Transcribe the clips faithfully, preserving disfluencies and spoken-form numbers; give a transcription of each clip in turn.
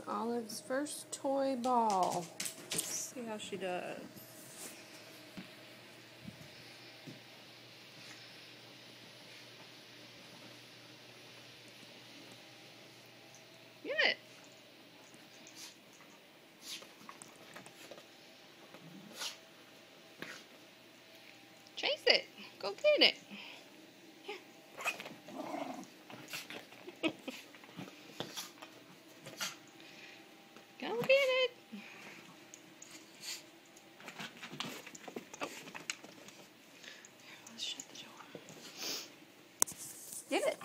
Olive's first toy ball. Let's see how she does. Get it. Chase it. Go get it. Go get it. Oh. Let's shut the door. Get it.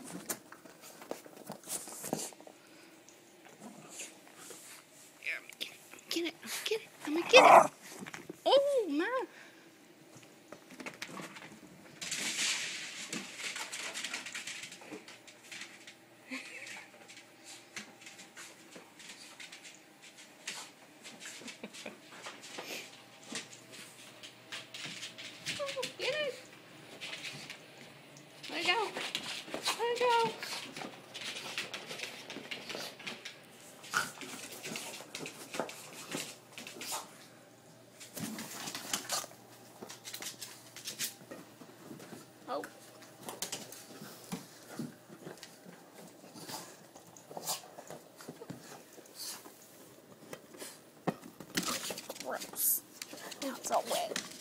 Get it. Get it. I'm gonna get it. Oh, my. Oh, get it. Let it go. Let it go. Oh. Gross. Now it's all wet.